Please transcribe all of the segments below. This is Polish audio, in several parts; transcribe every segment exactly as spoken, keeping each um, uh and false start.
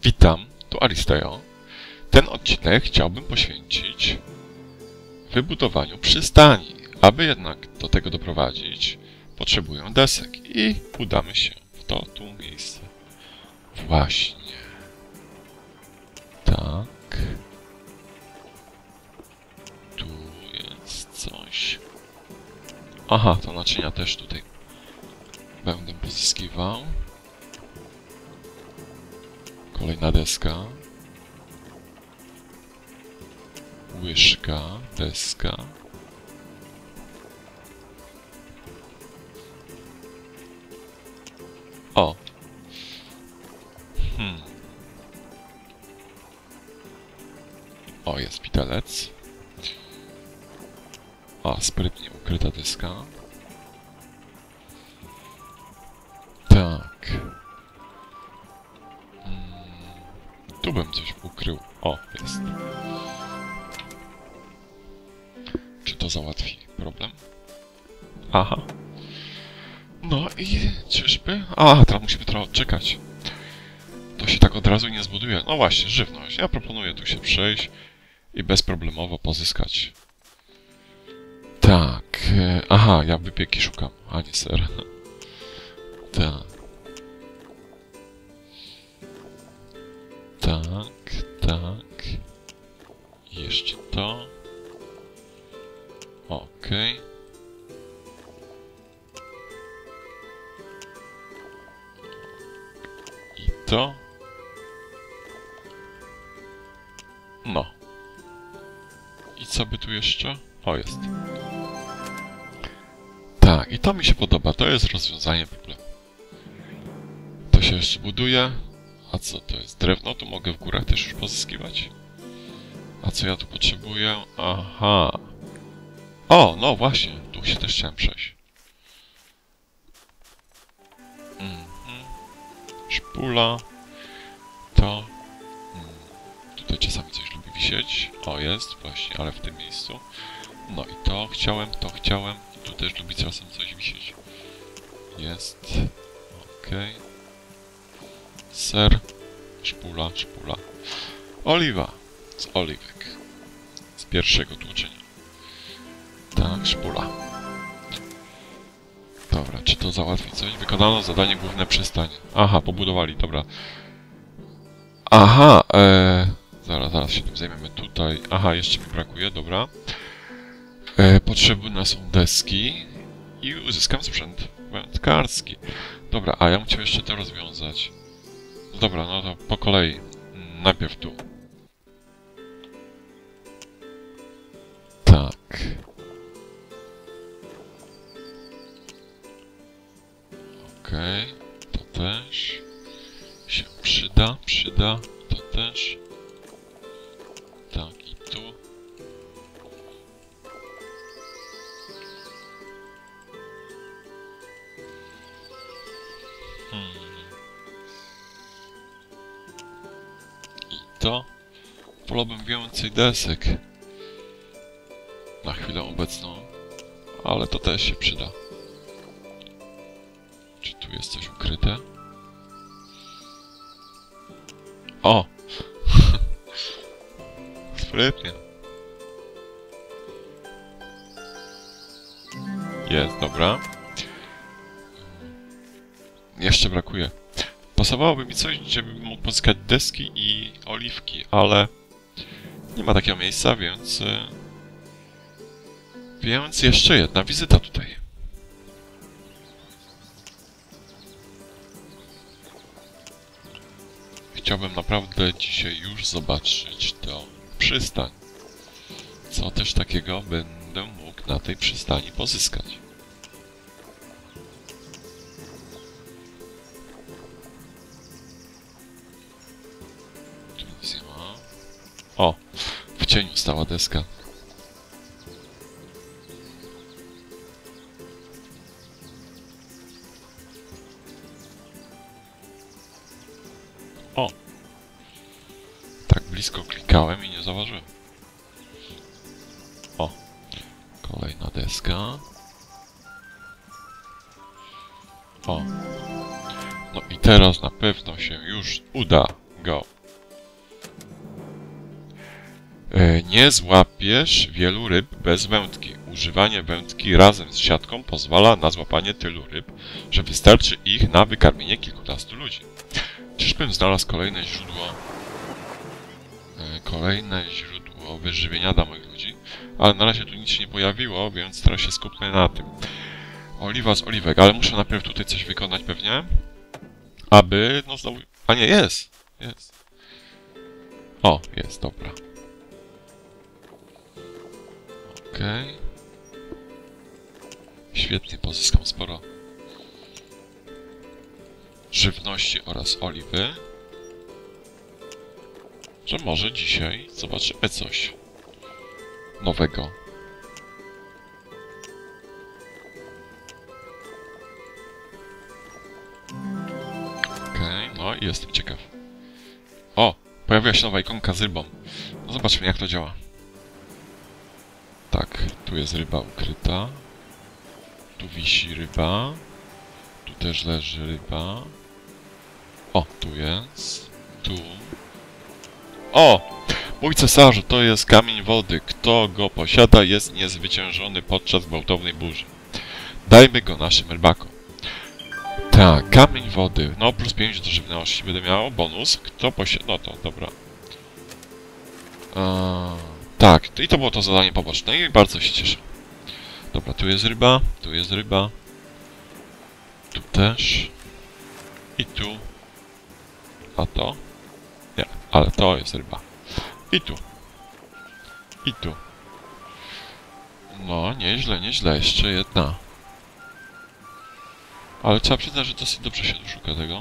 Witam, tu Aristeo. Ten odcinek chciałbym poświęcić wybudowaniu przystani. Aby jednak do tego doprowadzić, potrzebuję desek i udamy się w to tu miejsce. Właśnie. Tak. Tu jest coś. Aha, to naczynia też tutaj będę pozyskiwał. Kolejna deska. Łyżka, deska. O. Hmm. O, jest widelec. O, sprytnie ukryta deska. Tak. Hmm. Tu bym coś ukrył. O, jest. Czy to załatwi problem? Aha. No i czyżby? A, teraz musimy trochę odczekać. To się tak od razu nie zbuduje. No właśnie, żywność. Ja proponuję tu się przejść i bezproblemowo pozyskać. Tak. Aha, ja wypieki szukam, a nie ser. Tak. Tak, tak. I jeszcze to. Okej. I to. No. I co by tu jeszcze? O, jest. Tak, i to mi się podoba. To jest rozwiązanie problemu. To się jeszcze buduje. A co to jest? Drewno? Tu mogę w górach też już pozyskiwać. A co ja tu potrzebuję? Aha. O, no właśnie. Tu się też chciałem przejść. Mhm. Szpula. To. Hmm. Tutaj czasami coś lubi wisieć. O, jest właśnie, ale w tym miejscu. No i to chciałem, to chciałem. Tu też lubi czasem coś wisieć. Jest. Okej. Okay. Ser. Szpula, szpula. Oliwa. Z oliwek. Z pierwszego tłoczenia. Tak, szpula. Dobra, czy to załatwi coś? Wykonano zadanie główne przystań. Aha, pobudowali, dobra. Aha, ee, zaraz, zaraz się tym zajmiemy tutaj. Aha, jeszcze mi brakuje, dobra. E, potrzebne są deski i uzyskam sprzęt wędkarski. Dobra, a ja bym chciał jeszcze to rozwiązać. No dobra, no to po kolei. Najpierw tu. Tak. Okej, okay, to też się przyda, przyda, to też. Tak, i tu. Hmm. I to. Wolałbym więcej desek. Na chwilę obecną. Ale to też się przyda. Czy tu jest coś ukryte? O! Sprytnie. Jest, dobra. Jeszcze brakuje. Pasowałoby mi coś, żebym mógł pozyskać deski i oliwki, ale nie ma takiego miejsca, więc... Więc jeszcze jedna wizyta tutaj. Chciałbym naprawdę dzisiaj już zobaczyć tę przystań. Co też takiego będę mógł na tej przystani pozyskać. Tu nic nie ma. O! W cieniu stała deska. O! Tak blisko klikałem i nie zauważyłem. O! Kolejna deska. O! No i teraz na pewno się już uda go E, nie złapiesz wielu ryb bez wędki. Używanie wędki razem z siatką pozwala na złapanie tylu ryb, że wystarczy ich na wykarmienie kilkunastu ludzi. Czyżbym znalazł kolejne źródło e, kolejne źródło wyżywienia dla moich ludzi? Ale na razie tu nic się nie pojawiło, więc teraz się skupmy na tym. Oliwa z oliwek, ale muszę najpierw tutaj coś wykonać pewnie. Aby, no znowu... A nie, jest! Jest. O, jest, dobra. Okej. Okay. Świetnie, pozyskam sporo żywności oraz oliwy. Że może dzisiaj zobaczymy coś nowego. Okej, okay, no i jestem ciekaw. O! Pojawiła się nowa ikonka z rybą. No zobaczmy, jak to działa. Tak, tu jest ryba ukryta. Tu wisi ryba. Tu też leży ryba. O, tu jest. Tu. O! Mój cesarzu, to jest kamień wody. Kto go posiada, jest niezwyciężony podczas gwałtownej burzy. Dajmy go naszym rybakom. Tak, kamień wody. No, plus pięć do żywności będę miał. Bonus. Kto posiada... No to, dobra. Eee, tak, i to było to zadanie poboczne i bardzo się cieszę. Dobra, tu jest ryba, tu jest ryba. Tu też. I tu. A to? Nie, ale to jest ryba. I tu. I tu. No, nieźle, nieźle. Jeszcze jedna. Ale trzeba przyznać, że dosyć dobrze się tu szuka tego.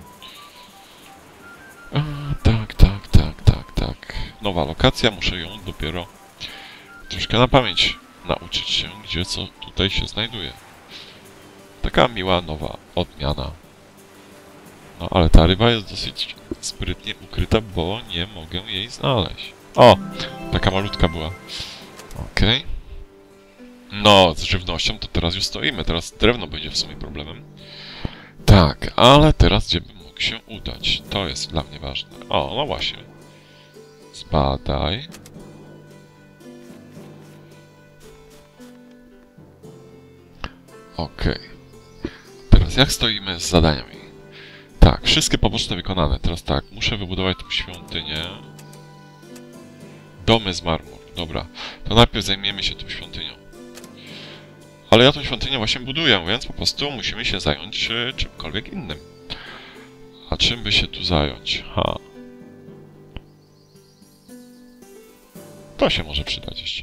A, tak, tak, tak, tak, tak. Nowa lokacja, muszę ją dopiero troszkę na pamięć nauczyć się, gdzie co tutaj się znajduje. Taka miła, nowa odmiana. No, ale ta ryba jest dosyć sprytnie ukryta, bo nie mogę jej znaleźć. O! Taka malutka była. Okej. Okay. No, z żywnością to teraz już stoimy. Teraz drewno będzie w sumie problemem. Tak, ale teraz gdzie bym mógł się udać? To jest dla mnie ważne. O, no właśnie. Zbadaj. Okej. Okay. Teraz jak stoimy z zadaniami? Tak, wszystkie poboczne wykonane. Teraz tak, muszę wybudować tą świątynię. Domy z marmur. Dobra, to najpierw zajmiemy się tą świątynią. Ale ja tą świątynię właśnie buduję, więc po prostu musimy się zająć e, czymkolwiek innym. A czym by się tu zająć? Ha. To się może przydać jeszcze.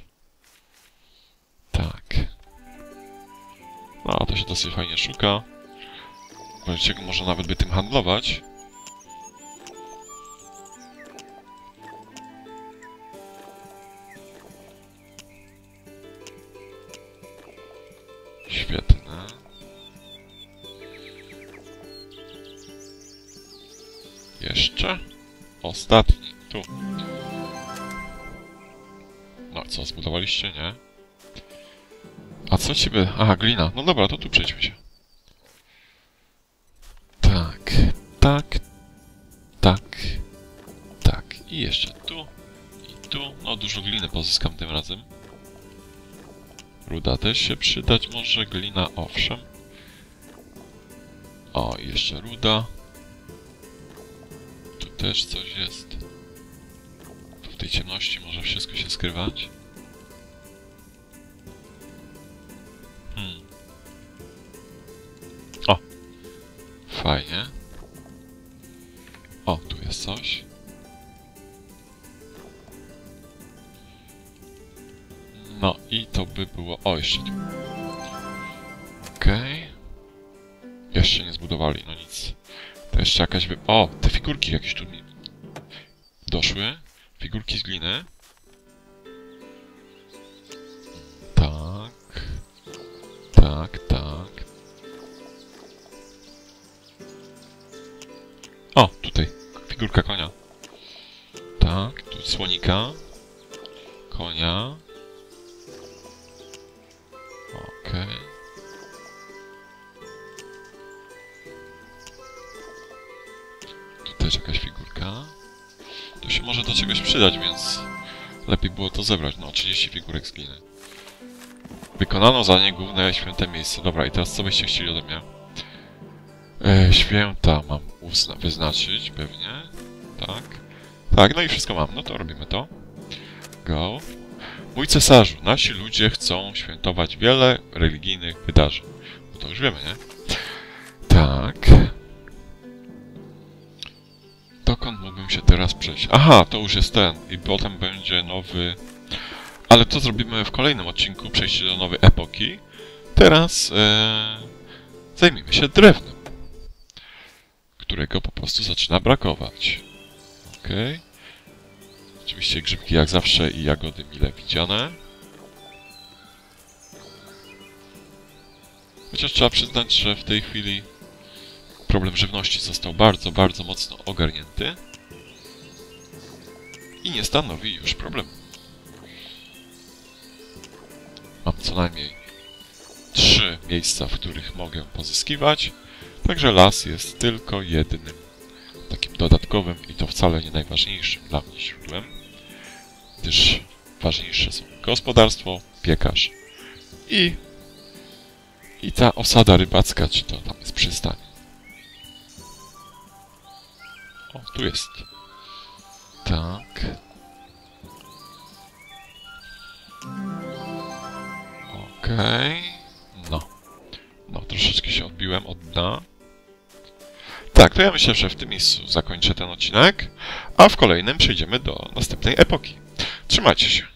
Tak. No, to się dosyć fajnie szuka. Właściwie można nawet by tym handlować. Świetne. Jeszcze? Ostatni. Tu. No, co, zbudowaliście, nie? A co ciebie... Aha, glina. No dobra, to tu przejdźmy się. Tak, tak, tak, tak. I jeszcze tu, i tu. No, dużo gliny pozyskam tym razem. Ruda też się przydać może, glina owszem. O, i jeszcze ruda. Tu też coś jest. Tu w tej ciemności może wszystko się skrywać. Hmm. O! Fajnie. O, tu jest coś. No i to by było... O, jeszcze tu. Okej. Okay. Jeszcze nie zbudowali, no nic. To jeszcze jakaś by... O, te figurki jakieś tu mi doszły. Figurki z gliny. Tak. Tak, tak. O, tutaj. Figurka konia. Tak, tu słonika. Konia. Okej. Okay. Tu też jakaś figurka. To się może do czegoś przydać, więc Lepiej było to zebrać. No, trzydzieści figurek z gliny. Wykonano zadanie główne, święte miejsce. Dobra, i teraz co byście chcieli ode mnie? E, święta mam uzna wyznaczyć, pewnie. Tak. Tak, no i wszystko mam. No to robimy to. Go. Mój cesarzu, nasi ludzie chcą świętować wiele religijnych wydarzeń. No to już wiemy, nie? Tak. Dokąd mógłbym się teraz przejść? Aha, to już jest ten. I potem będzie nowy... Ale to zrobimy w kolejnym odcinku, przejście do nowej epoki. Teraz e, zajmijmy się drewnem, którego po prostu zaczyna brakować. Okej. Oczywiście grzybki jak zawsze i jagody mile widziane. Chociaż trzeba przyznać, że w tej chwili problem żywności został bardzo, bardzo mocno ogarnięty i nie stanowi już problemu. Mam co najmniej trzy miejsca, w których mogę pozyskiwać, także las jest tylko jednym takim dodatkowym i to wcale nie najważniejszym dla mnie źródłem, gdyż ważniejsze są gospodarstwo, piekarz i, i ta osada rybacka, czy to tam jest przystań. O, tu jest. Tak. Okej. Okay. No. No, troszeczkę się odbiłem od dna. Tak, to ja myślę, że w tym miejscu zakończę ten odcinek, a w kolejnym przejdziemy do następnej epoki. Trzymajcie się.